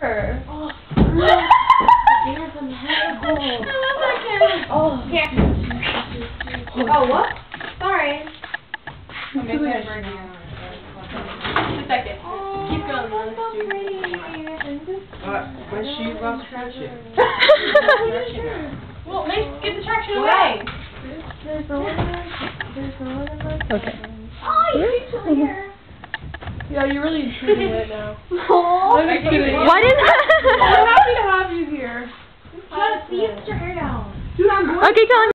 Oh. There's some head gold. I love that kid. Oh. Here. Oh, what? Sorry. I'm making it burn you. Just a second. Oh, Keep going. that's so Let's do pretty. My shoe lost traction. Well, get the traction away. There's no one. Okay. Oh, you keep chilling here. Yeah, you're really intruding right now. Oh, I'm just kidding. Why did I'm happy to have you here. just put your hair down. Dude, I'm going Okay, tell him.